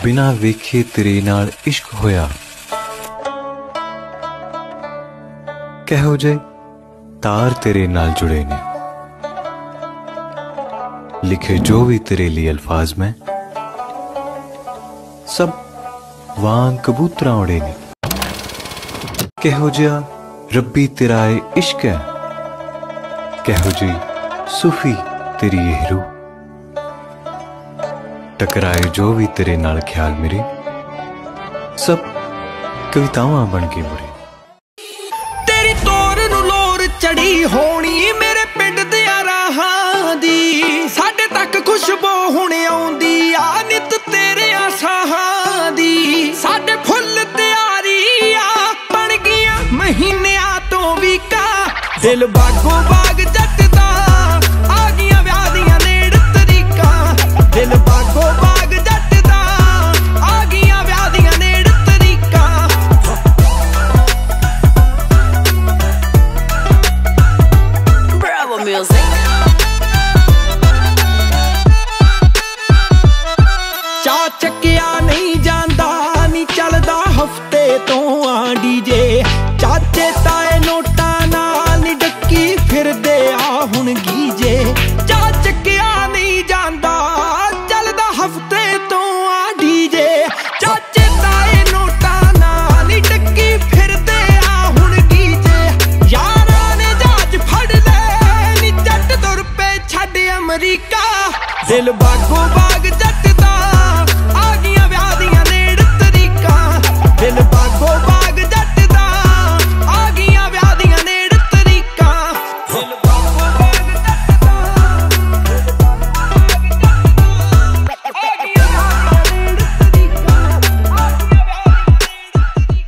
बिना वेखे तेरे नाल इश्क होया। कहो जे तार तेरे नाल जुड़े ने, लिखे जो भी तेरे लिए अल्फाज में, सब वांग कबूतरा उड़े ने। कहो जिया रब्बी तेरा ए इश्क है, कहो जी सूफी तेरी ये रूह। टकराए जो भी तेरे नाल ख्याल मेरे, सब कवितावां बन के मुड़े। तेरी तोर नू लोर चढ़ी होनी मेरे पिंड दियां राहां दी, साडे तक खुशबू हुण आउंदी आ नित तेरे साहां दी। साडे फुੱਲ तियारी आ बन गईयां महीनियां तो भी का, दिल बागो बाग जट दा आ गईयां विआह दियां नेड़ तरीकां। दिल बागो बाग जट दा आ गईयां विआह दियां नेड़ तरीकां। Bravo music। चा चक्किया नहीं जांदा नी चलदा हफ्ते तो आ डीजे, चाचे ताए नोटा नाल नी डक्की फिरदे आ हुण गीजे। चा चक्किया नहीं जांदा चलदा हफ्ते तो आ डीजे, चाचे ताए नोटा नाल नी डक्की फिरदे आ हुण गीजे। यारां ने जहाज फड़ ले नी जट तुर पे छड्ड अमरीका। दिल बागो बाग जट दा आ गईयां विआह दियां नेड़ तरीकां। दिल बागो बाग जट दा आ गईयां विआह दियां नेड़ तरीकां। दिल बागो बाग जट दा आ गईयां विआह दियां नेड़ तरीकां। आ गईयां विआह दियां नेड़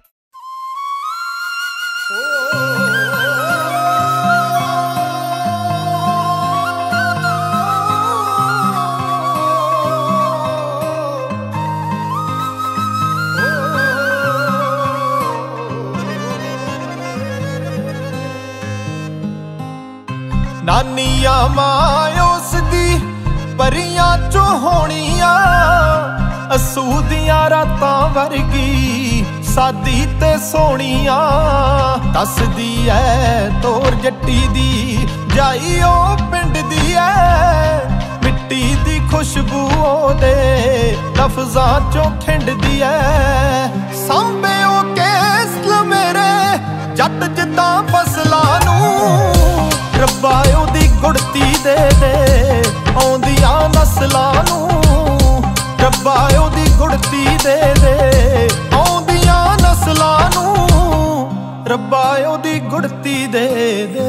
नानिया मां उसदी परियां चो होनियां, असू दियां रातां वर्गी सादी ते सोहणियां। दसदी ऐ तोर जट्टी दी जाई ओ पिंड दी ऐ, मिट्टी दी खुशबू ओदे लफ्जां चों खिंडदी ऐ। सांभे ओ केस मेरे जट जिद्दां फसलां नूं, रब्बा ओदी गुड़ती दे दे आउंदियां नस्लां नूं। रब्बा ओदी गुड़ती दे दे आउंदियां नस्लां नूं। रब्बा ओदी गुड़ती दे दे।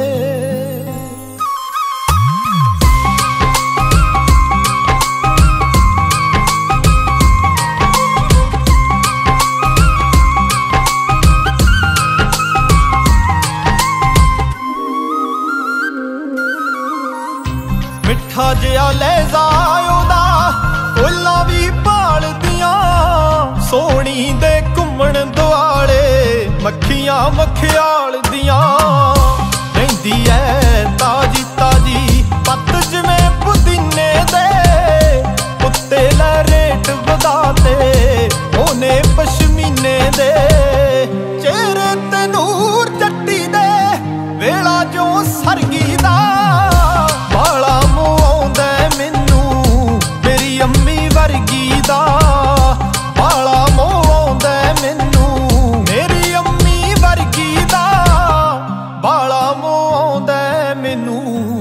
मिठा जिहा लहजा ओदा फुल्लां भी भालदियां, सोहणी दे घुम्मण दुआले मक्खियां मखियाल दियां। रहिंदी ऐ ताजी ताजी पत्त जिवें पुदीने दे, उत्ते लै रेट वधाते ओने पशमीने दे। चेहरे ते नूर जट्टी दे वेला जो सरगी दा, बाला मूंह आउंदा मैनू मेरी अम्मी वर्गी दा। बाला मूंह आउंदा मैनू मेरी अम्मी वर्गी दा। बाला मूंह आउंदा मैनू।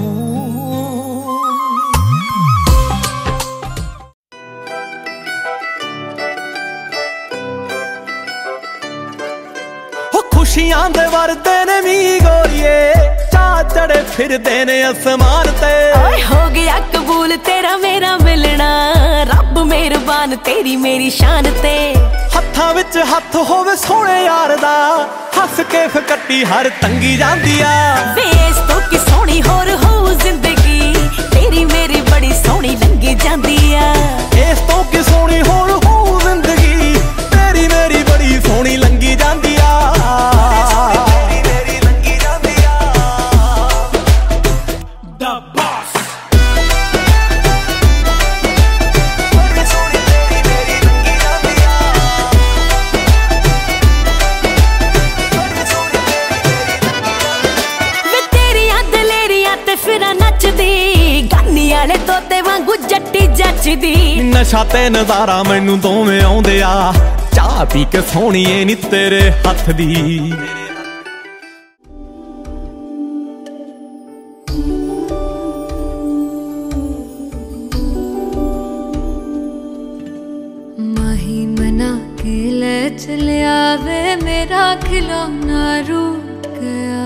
खुशियां दे वरदे ने मी गोरिए, चा चढ़े फिरदे ने आसमान ते। ओए हो गया कबूल तेरा मेरा मिलना, रब मेहरबान तेरी मेरी शान ते। हत्थां विच हत्थ होवे सोहणे यार दा, हस के फकट्टी हर तंगी जांदी आ। वेस तो कि सोहनी होर हो जिंदगी, तेरी मेरी बड़ी सोहनी लंगी जांदी आ। इस तो कि सोहनी होर हो जिंदगी, तेरी मेरी बड़ी सोहनी लंगी जांदी आ। तेरी वाले तोते वांगू जट्टी जचदी नशा ते नजारा मैनू दोवें आउंदे आ चाह पी के सोहणीए नी तेरे हथ दी चलिया वे मेरा खिलौना रूठ गया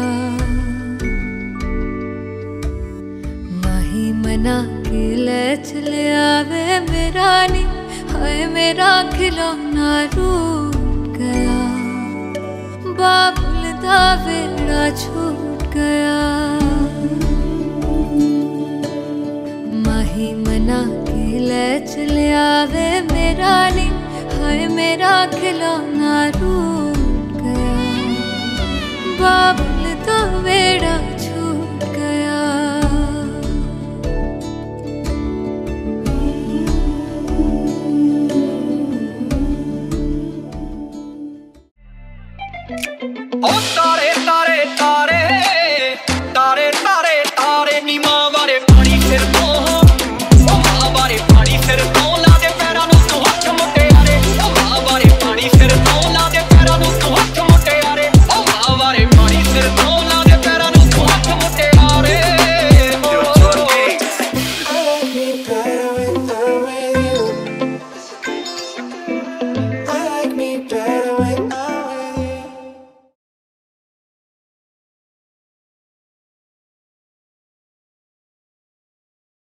माही मना के ले चलिया वे मेरा नी हाय मेरा खिलौना रूठ गया बाबुल दा वेड़ा छूट गया माही मना के ले चलिया वे मेरा नी हाय मेरा खिलौना